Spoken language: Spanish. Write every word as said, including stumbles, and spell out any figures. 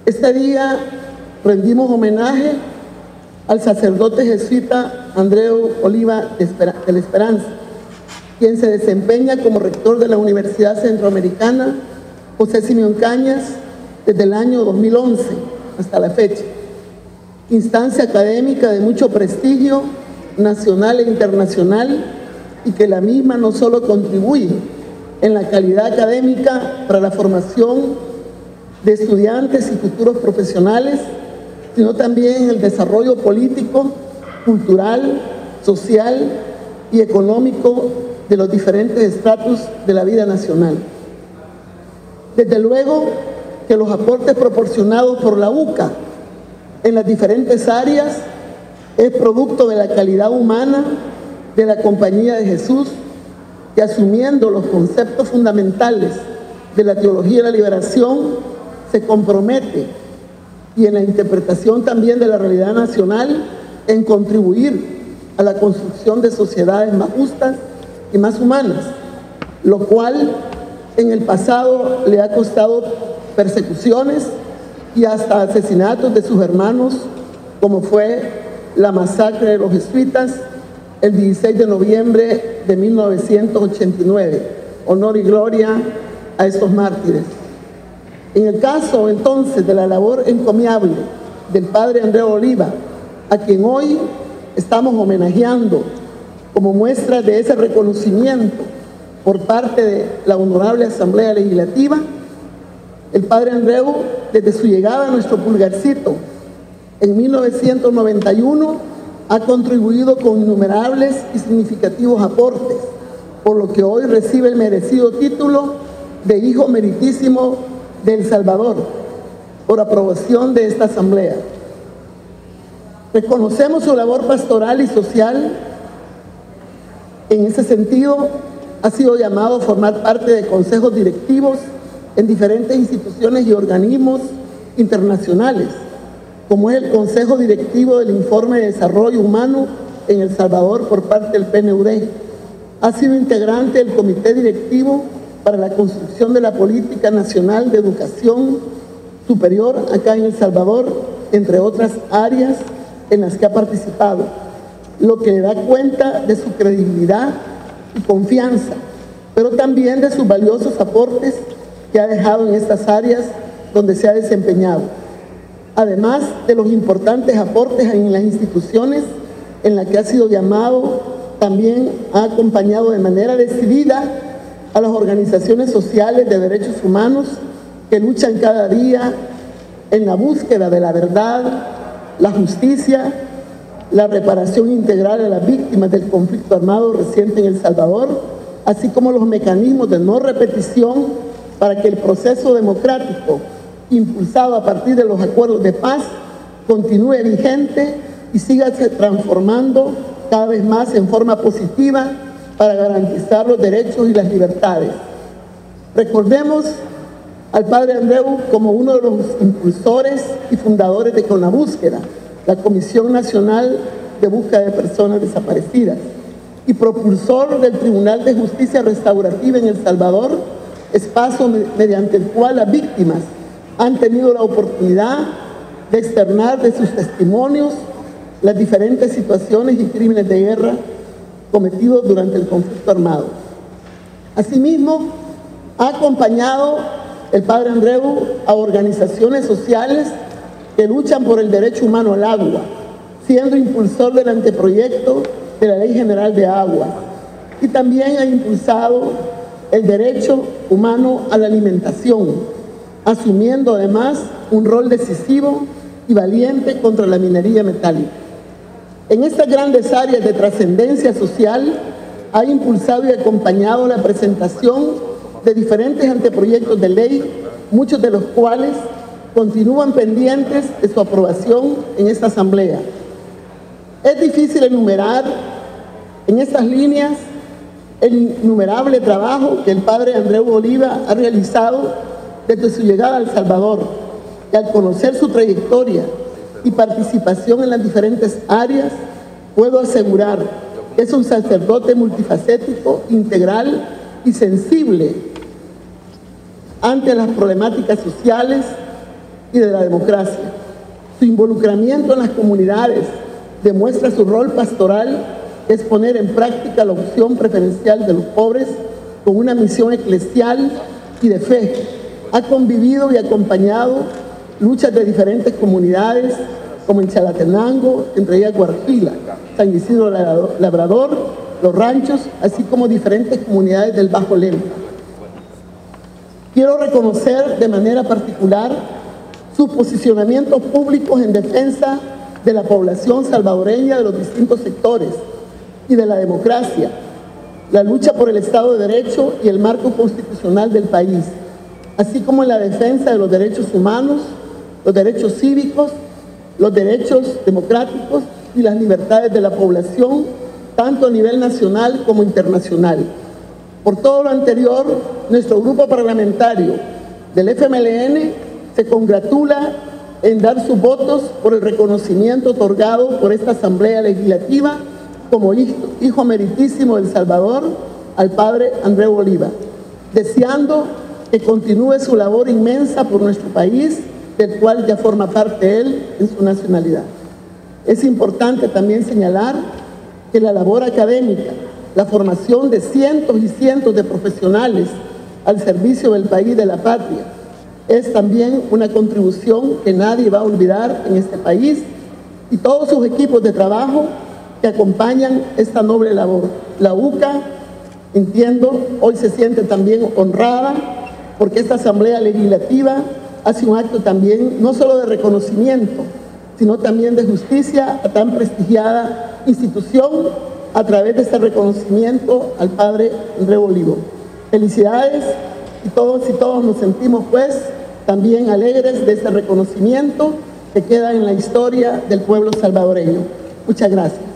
Este día rendimos homenaje al sacerdote jesuita Andreu Oliva de la Esperanza, quien se desempeña como rector de la Universidad Centroamericana José Simeón Cañas desde el año dos mil once hasta la fecha. Instancia académica de mucho prestigio nacional e internacional, y que la misma no solo contribuye en la calidad académica para la formación de estudiantes y futuros profesionales, sino también en el desarrollo político, cultural, social y económico de los diferentes estratos de la vida nacional. Desde luego que los aportes proporcionados por la U C A en las diferentes áreas es producto de la calidad humana de la Compañía de Jesús, que asumiendo los conceptos fundamentales de la teología de la liberación, se compromete, y en la interpretación también de la realidad nacional, en contribuir a la construcción de sociedades más justas y más humanas, lo cual en el pasado le ha costado persecuciones y hasta asesinatos de sus hermanos, como fue la masacre de los jesuitas el dieciséis de noviembre de mil novecientos ochenta y nueve. Honor y gloria a estos mártires. En el caso entonces de la labor encomiable del padre Andreu Oliva, a quien hoy estamos homenajeando como muestra de ese reconocimiento por parte de la Honorable Asamblea Legislativa, el padre Andreu, desde su llegada a nuestro pulgarcito en mil novecientos noventa y uno, ha contribuido con innumerables y significativos aportes, por lo que hoy recibe el merecido título de Hijo Meritísimo de El Salvador, por aprobación de esta Asamblea. Reconocemos su labor pastoral y social. En ese sentido, ha sido llamado a formar parte de consejos directivos en diferentes instituciones y organismos internacionales, como es el Consejo Directivo del Informe de Desarrollo Humano en El Salvador por parte del P N U D. Ha sido integrante del Comité Directivo para la construcción de la Política Nacional de Educación Superior acá en El Salvador, entre otras áreas en las que ha participado, lo que le da cuenta de su credibilidad y confianza, pero también de sus valiosos aportes que ha dejado en estas áreas donde se ha desempeñado, además de los importantes aportes en las instituciones en las que ha sido llamado. También ha acompañado de manera decidida a las organizaciones sociales de derechos humanos que luchan cada día en la búsqueda de la verdad, la justicia, la reparación integral a las víctimas del conflicto armado reciente en El Salvador, así como los mecanismos de no repetición para que el proceso democrático impulsado a partir de los acuerdos de paz continúe vigente y siga se transformando cada vez más en forma positiva para garantizar los derechos y las libertades. Recordemos al padre Andreu como uno de los impulsores y fundadores de CONABÚSQUEDA, la Comisión Nacional de Búsqueda de Personas Desaparecidas, y propulsor del Tribunal de Justicia Restaurativa en El Salvador, espacio mediante el cual las víctimas han tenido la oportunidad de externar de sus testimonios las diferentes situaciones y crímenes de guerra cometidos durante el conflicto armado. Asimismo, ha acompañado el padre Andreu a organizaciones sociales que luchan por el derecho humano al agua, siendo impulsor del anteproyecto de la Ley General de Agua, y también ha impulsado el derecho humano a la alimentación, asumiendo además un rol decisivo y valiente contra la minería metálica. En estas grandes áreas de trascendencia social, ha impulsado y acompañado la presentación de diferentes anteproyectos de ley, muchos de los cuales continúan pendientes de su aprobación en esta Asamblea. Es difícil enumerar en estas líneas el innumerable trabajo que el padre Andreu Oliva ha realizado desde su llegada a El Salvador, y al conocer su trayectoria y participación en las diferentes áreas, puedo asegurar que es un sacerdote multifacético, integral y sensible ante las problemáticas sociales y de la democracia. Su involucramiento en las comunidades demuestra su rol pastoral, es poner en práctica la opción preferencial de los pobres con una misión eclesial y de fe. Ha convivido y acompañado luchas de diferentes comunidades, como en Chalatenango, entre ellas Guarpila, San Isidro Labrador, Los Ranchos, así como diferentes comunidades del Bajo Lempa. Quiero reconocer de manera particular sus posicionamientos públicos en defensa de la población salvadoreña de los distintos sectores y de la democracia, la lucha por el Estado de Derecho y el marco constitucional del país, así como en la defensa de los derechos humanos, los derechos cívicos, los derechos democráticos y las libertades de la población, tanto a nivel nacional como internacional. Por todo lo anterior, nuestro grupo parlamentario del F M L N se congratula en dar sus votos por el reconocimiento otorgado por esta Asamblea Legislativa como hijo, hijo meritísimo del Salvador al padre Andreu Bolívar, deseando que continúe su labor inmensa por nuestro país, del cual ya forma parte él en su nacionalidad. Es importante también señalar que la labor académica, la formación de cientos y cientos de profesionales al servicio del país y de la patria, es también una contribución que nadie va a olvidar en este país, y todos sus equipos de trabajo que acompañan esta noble labor. La U C A, entiendo, hoy se siente también honrada porque esta Asamblea Legislativa hace un acto también no solo de reconocimiento, sino también de justicia a tan prestigiada institución a través de este reconocimiento al padre Andreu Bolívar. Felicidades, y todos y todos nos sentimos pues también alegres de este reconocimiento que queda en la historia del pueblo salvadoreño. Muchas gracias.